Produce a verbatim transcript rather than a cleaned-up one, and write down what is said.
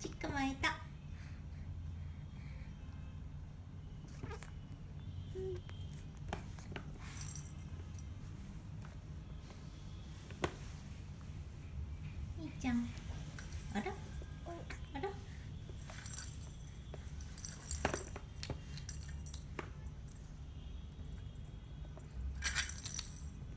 チックもいた。いいちゃん。あら。